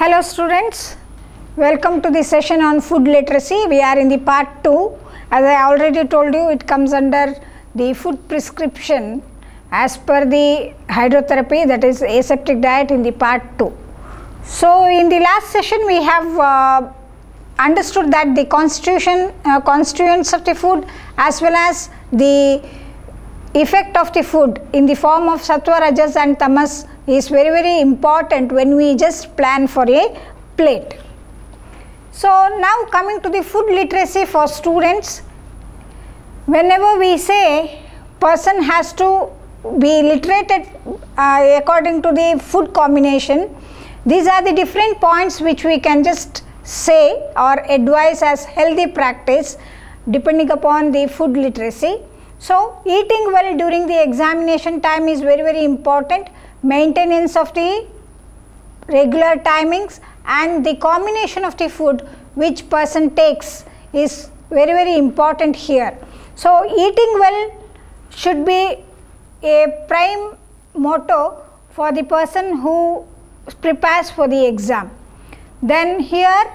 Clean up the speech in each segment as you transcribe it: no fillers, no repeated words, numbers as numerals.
Hello students, welcome to the session on food literacy. We are in the part 2. As I already told you, it comes under the food prescription as per the hydrotherapy, that is aseptic diet, in the part 2. So in the last session we have understood that the constituents of the food as well as the effect of the food in the form of sattva, rajas and tamas is very important when we just plan for a plate. So now coming to the food literacy for students, whenever we say person has to be literated according to the food combination, these are the different points which we can just say or advise as healthy practice depending upon the food literacy. So eating well during the examination time is very important. Maintenance of the regular timings and the combination of the food which person takes is very important here. So eating well should be a prime motto for the person who prepares for the exam. Then here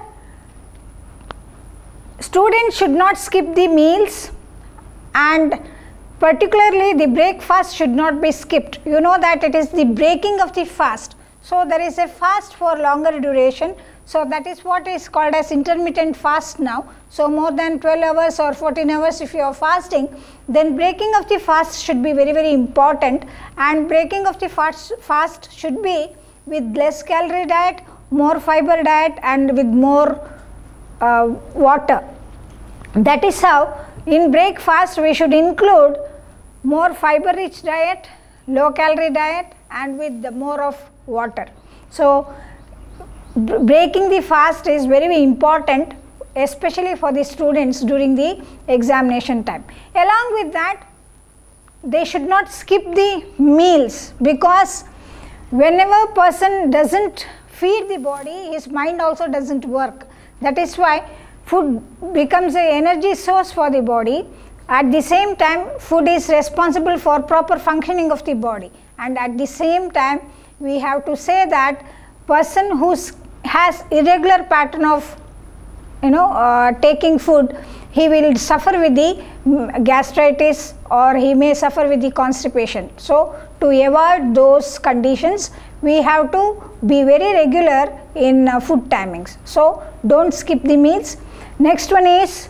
students should not skip the meals, and particularly the breakfast should not be skipped. You know that it is the breaking of the fast. So there is a fast for longer duration. So that is what is called as intermittent fast now. So more than 12 hours or 14 hours if you are fasting, then breaking of the fast should be very important, and breaking of the fast should be with less calorie diet, more fiber diet and with more water. That is how in breakfast we should include more fiber rich diet, low calorie diet and with the more of water. So breaking the fast is very important, especially for the students during the examination time. Along with that, they should not skip the meals, because whenever person doesn't feed the body, his mind also doesn't work. That is why food becomes an energy source for the body. At the same time, food is responsible for proper functioning of the body, and at the same time we have to say that person who has irregular pattern of taking food, he will suffer with the gastritis or he may suffer with the constipation. So to avoid those conditions, we have to be very regular in food timings. So don't skip the meals. Next one is,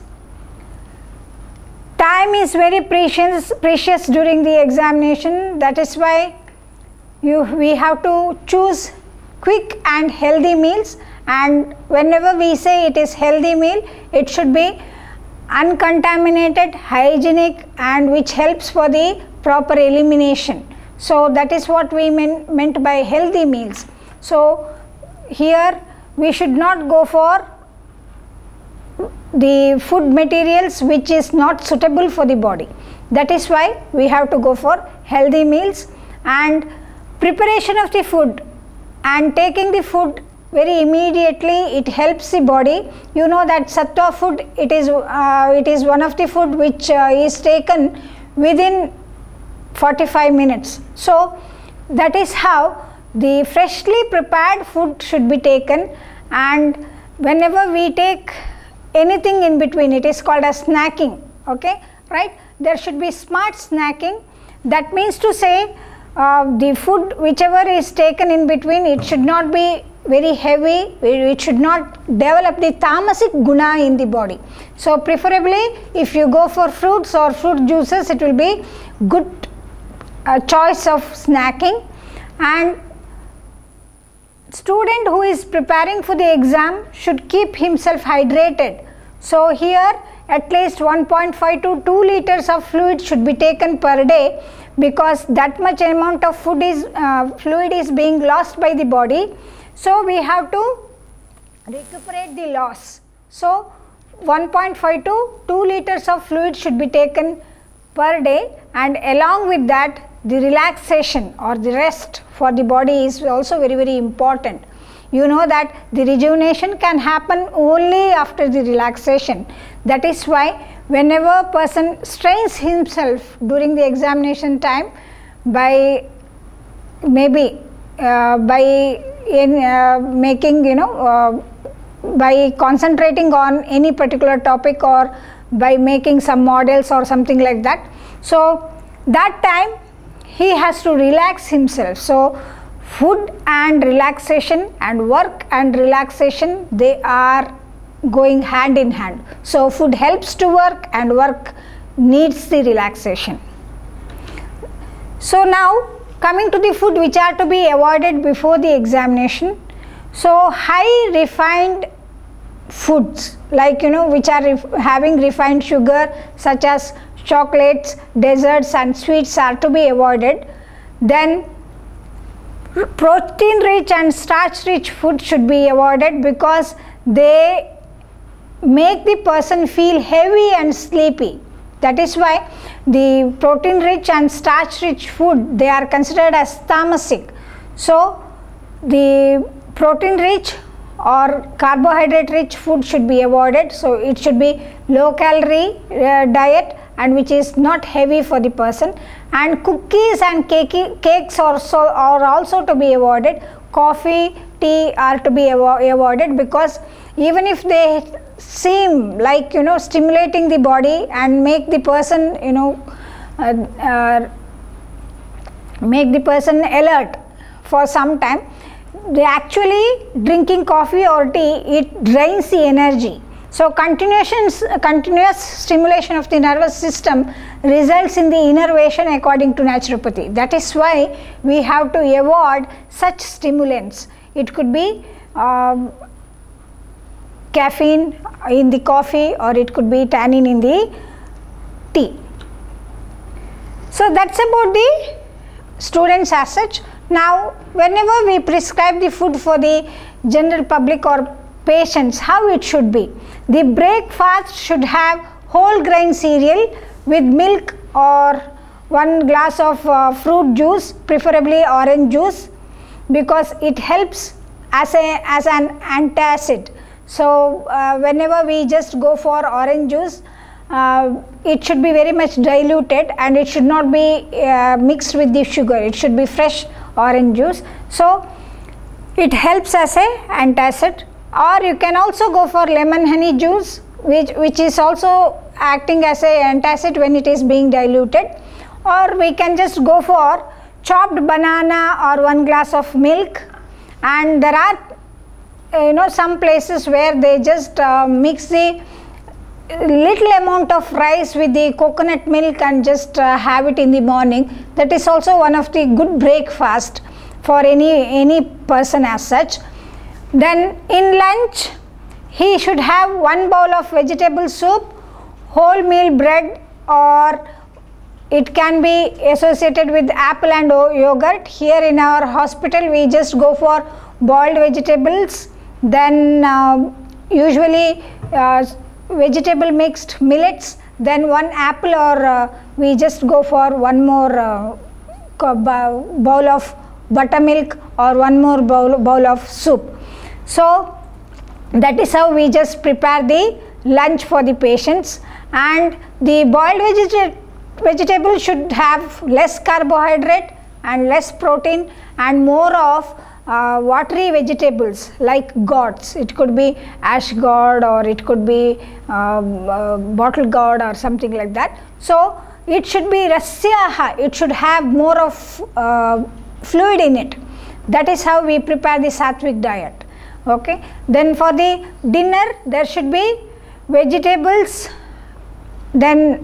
time is very precious during the examination. That is why we have to choose quick and healthy meals, and whenever we say it is healthy meal, it should be uncontaminated, hygienic and which helps for the proper elimination. So that is what we meant by healthy meals. So here we should not go for the food materials which is not suitable for the body. That is why we have to go for healthy meals. And preparation of the food and taking the food very immediately, it helps the body. You know that sattva food, it is one of the food which is taken within 45 minutes. So that is how the freshly prepared food should be taken, and whenever we take anything in between, it is called as snacking, okay, right? There should be smart snacking. That means to say the food whichever is taken in between, it should not be very heavy, it should not develop the tamasic guna in the body. So preferably if you go for fruits or fruit juices, it will be good choice of snacking. And student who is preparing for the exam should keep himself hydrated. So here at least 1.5 to 2 liters of fluid should be taken per day, because that much amount of fluid is being lost by the body. So we have to recuperate the loss. So 1.5 to 2 liters of fluid should be taken per day, and along with that the relaxation or the rest for the body is also very important. You know that the rejuvenation can happen only after the relaxation. That is why whenever person strains himself during the examination time by maybe by in making, by concentrating on any particular topic or by making some models or something like that. So that time he has to relax himself. So food and relaxation and work and relaxation, they are going hand in hand. So food helps to work and work needs the relaxation. So now coming to the food which are to be avoided before the examination. So high refined foods, like which are having refined sugar, such as chocolates, desserts and sweets, are to be avoided. Then protein rich and starch rich food should be avoided because they make the person feel heavy and sleepy. That is why the protein rich and starch rich food, they are considered as tamasic. So the protein rich or carbohydrate rich food should be avoided. So it should be low calorie diet and which is not heavy for the person. And cookies and cakes are also to be avoided. Coffee, tea are to be avoided because even if they seem like stimulating the body and make the person make the person alert for some time, they actually drinking coffee or tea, it drains the energy. So continuous stimulation of the nervous system results in the innervation according to naturopathy. That is why we have to avoid such stimulants. It could be caffeine in the coffee or it could be tannin in the tea. So that's about the students as such. Now whenever we prescribe the food for the general public or patients, how it should be? The breakfast should have whole grain cereal with milk or 1 glass of fruit juice, preferably orange juice, because it helps as an antacid. So whenever we just go for orange juice, it should be very much diluted and it should not be mixed with the sugar. It should be fresh orange juice. So it helps as a antacid. Or you can also go for lemon honey juice, which is also acting as a antacid when it is being diluted. Or we can just go for chopped banana or 1 glass of milk. And there are some places where they just mix the little amount of rice with the coconut milk and just have it in the morning. That is also one of the good breakfast for any person as such. Then in lunch he should have 1 bowl of vegetable soup, wholemeal bread, or it can be associated with apple and yogurt. Here in our hospital we just go for boiled vegetables, then usually vegetable mixed millets, then 1 apple, or we just go for 1 more bowl of buttermilk or 1 more bowl of soup. So that is how we just prepare the lunch for the patients. And the boiled vegetable should have less carbohydrate and less protein and more of watery vegetables like gourds. It could be ash gourd or it could be bottle gourd or something like that. So it should be rasyaha, it should have more of fluid in it. That is how we prepare the sattvic diet. Okay. Then for the dinner there should be vegetables, then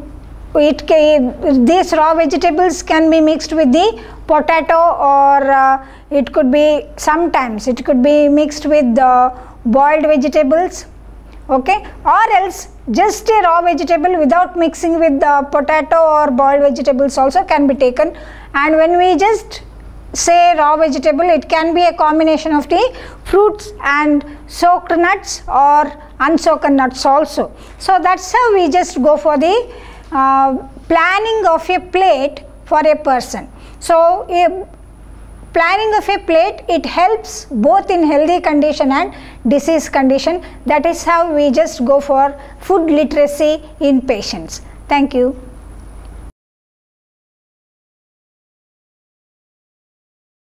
these raw vegetables can be mixed with the potato, or it could be sometimes it could be mixed with the boiled vegetables. Okay. Or else just a raw vegetable without mixing with the potato or boiled vegetables also can be taken. And when we just say raw vegetable, it can be a combination of the fruits and soaked nuts or unsoaked nuts also. So that's how we just go for the planning of a plate for a person. So planning of a plate, it helps both in healthy condition and disease condition. That is how we just go for food literacy in patients. Thank you.